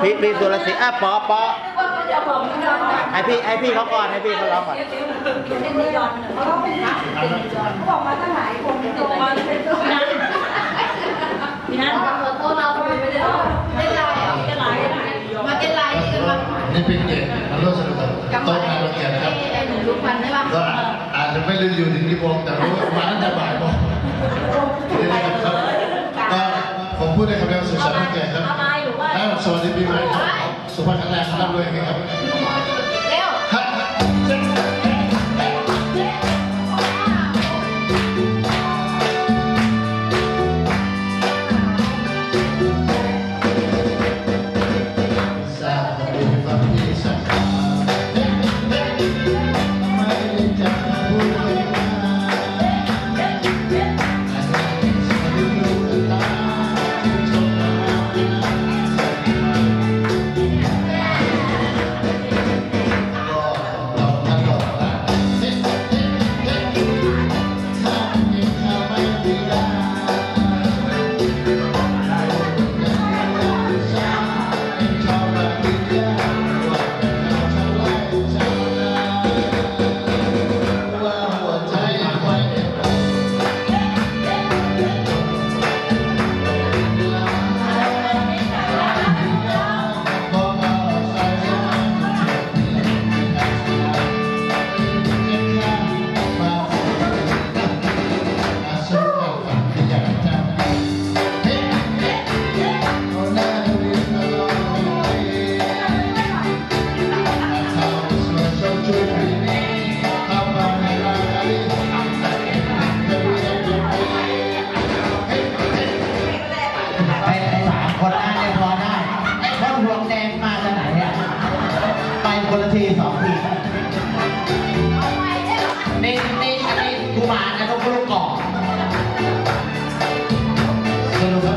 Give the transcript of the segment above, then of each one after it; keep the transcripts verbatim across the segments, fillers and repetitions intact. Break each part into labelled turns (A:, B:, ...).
A: พี่พี่สุรศรีอ่ะปอปอไอพี่ไอพี่เขาก่อนไอพี่เขาร้องก่อน
B: เขาร้องเป็นนะเขาบอกมาตั้งหลายคนตัวมาเป็นตัวนั้นพี่นัทขอโทษเราไม่ได้ร้องเต้นลายเต้นลายมาเต้นลายนี่กันมา
C: นี่เป็นเกียรติมาร่วมสนุกกับโต๊ะงานวันเกิดครับก็อาจจะไม่ลืมอยู่ถึงกี่โมงแต่รู้ว่ามาตั้งแต่บ่ายโมงก็ผมพูดในคำเดียวสุขสันต์วันเกิดครับแล้วสวัสดีปีใหม่ครับสุขภาพแข็งแรงครับด้วยครับเร็ว
A: คนละทีสองทีนี่นี่อันนี้กูมาอันต้องลูกกอกสรุปครับ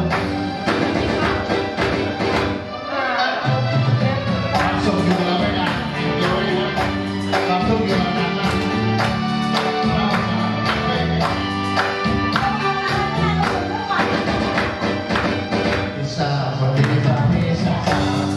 A: ความสุขอยู่แล้วไม่นานเดี๋ยวนี้ความทุกข์อยู่แล้วนานนะพิซซ่าคนที่มีความพิซซ่า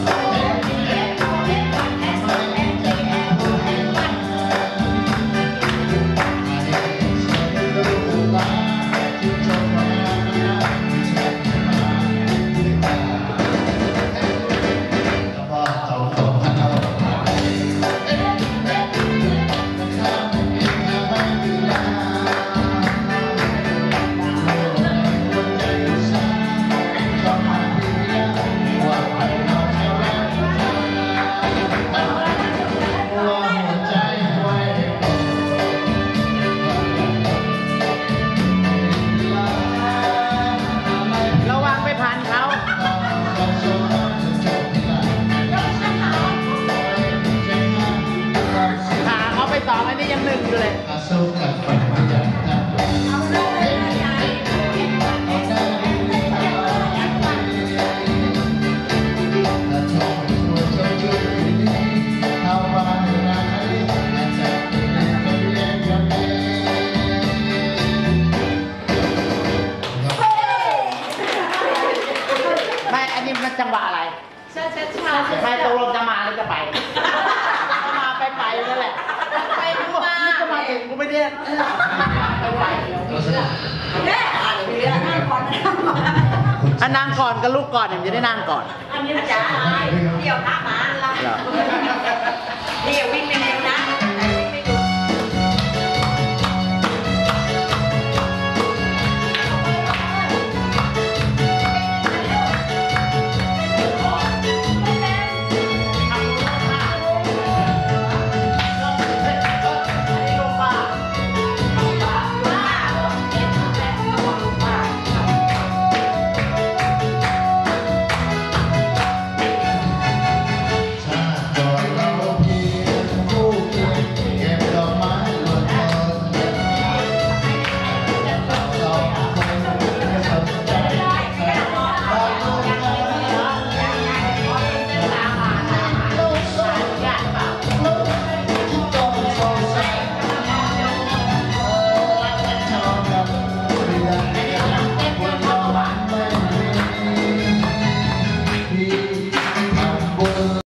A: จังหวะอะไรใช่ใช่ใช่ใครตกลงจะมาหรือจะไปจะมาไปไปนั่นแหละไปทำมาจะมาถึงกูไม่ได้ไปไปแม่เดี๋ยวนั่งก่อนอันนั่งก่อนกับลูกก่อนเดี๋ยวจะได้นั่งก่อนอันนี้นะจ๊ะเดี๋ยวหน้ามาละเดี๋ยววิ่งไป